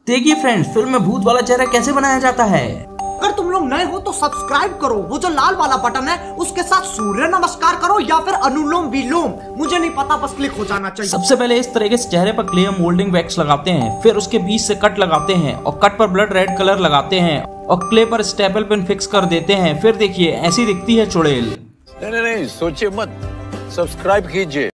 देखिए friends, film में भूत वाला चेहरा कैसे बनाया जाता है। अगर तुम लोग नए हो तो सब्सक्राइब करो, वो जो लाल वाला बटन है उसके साथ सूर्य नमस्कार करो या फिर अनुलोम विलोम, मुझे नहीं पता, बस क्लिक हो जाना चाहिए। सबसे पहले इस तरीके से चेहरे पर क्ले मोल्डिंग वैक्स लगाते हैं, फिर उसके बीच से कट लगाते हैं और कट पर ब्लड रेड कलर लगाते हैं और क्ले पर स्टेपल पेन फिक्स कर देते हैं। फिर देखिए ऐसी दिखती है चुड़ैल। नहीं, सोचिए मत, सब्सक्राइब कीजिए।